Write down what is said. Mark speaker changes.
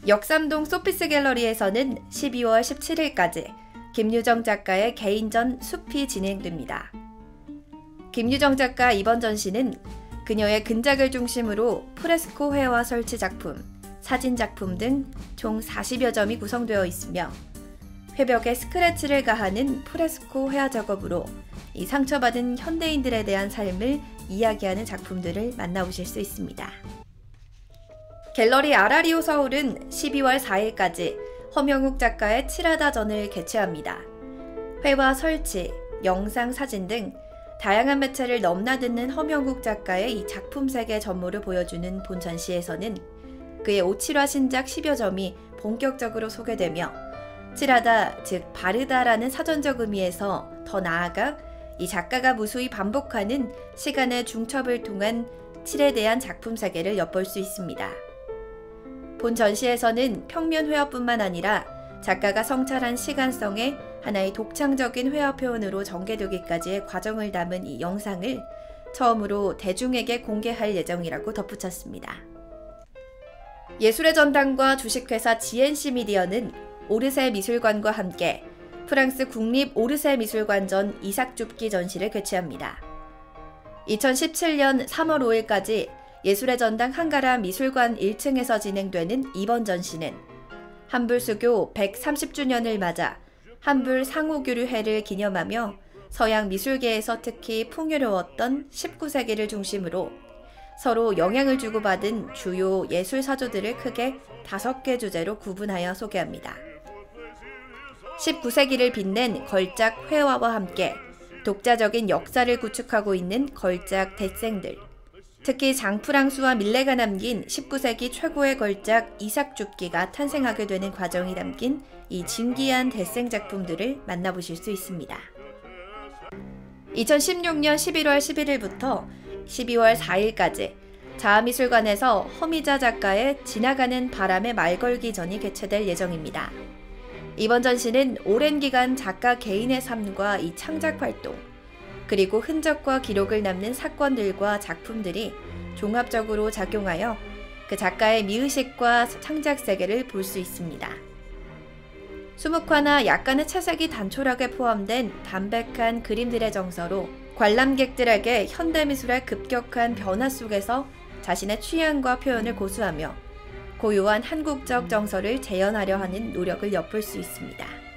Speaker 1: 역삼동 소피스 갤러리에서는 12월 17일까지 김유정 작가의 개인전 숲이 진행됩니다. 김유정 작가 이번 전시는 그녀의 근작을 중심으로 프레스코 회화 설치 작품, 사진 작품 등 총 40여 점이 구성되어 있으며 회벽에 스크래치를 가하는 프레스코 회화 작업으로 이 상처받은 현대인들에 대한 삶을 이야기하는 작품들을 만나보실 수 있습니다. 갤러리 아라리오 서울은 12월 4일까지 허명욱 작가의 칠하다전을 개최합니다. 회화 설치, 영상, 사진 등 다양한 매체를 넘나드는 허명욱 작가의 이 작품 세계 전모를 보여주는 본 전시에서는 그의 오칠화 신작 10여 점이 본격적으로 소개되며 칠하다, 즉 바르다라는 사전적 의미에서 더 나아가 이 작가가 무수히 반복하는 시간의 중첩을 통한 칠에 대한 작품 세계를 엿볼 수 있습니다. 본 전시에서는 평면 회화뿐만 아니라 작가가 성찰한 시간성의 하나의 독창적인 회화 표현으로 전개되기까지의 과정을 담은 이 영상을 처음으로 대중에게 공개할 예정이라고 덧붙였습니다. 예술의 전당과 주식회사 GNC 미디어는 오르세 미술관과 함께 프랑스 국립 오르세 미술관전 이삭줍기 전시를 개최합니다. 2017년 3월 5일까지 예술의 전당 한가라 미술관 1층에서 진행되는 이번 전시는 한불 수교 130주년을 맞아 한불 상호교류회를 기념하며 서양 미술계에서 특히 풍요로웠던 19세기를 중심으로 서로 영향을 주고받은 주요 예술 사조들을 크게 5개 주제로 구분하여 소개합니다. 19세기를 빛낸 걸작 회화와 함께 독자적인 역사를 구축하고 있는 걸작 대생들, 특히 장프랑수와 밀레가 남긴 19세기 최고의 걸작 이삭줍기가 탄생하게 되는 과정이 담긴 이 진귀한 대생 작품들을 만나보실 수 있습니다. 2016년 11월 11일부터 12월 4일까지 자아미술관에서 허미자 작가의 지나가는 바람의 말걸기전이 개최될 예정입니다. 이번 전시는 오랜 기간 작가 개인의 삶과 이 창작 활동, 그리고 흔적과 기록을 남는 사건들과 작품들이 종합적으로 작용하여 그 작가의 미의식과 창작 세계를 볼 수 있습니다. 수묵화나 약간의 채색이 단촐하게 포함된 담백한 그림들의 정서로 관람객들에게 현대미술의 급격한 변화 속에서 자신의 취향과 표현을 고수하며 고유한 한국적 정서를 재현하려 하는 노력을 엿볼 수 있습니다.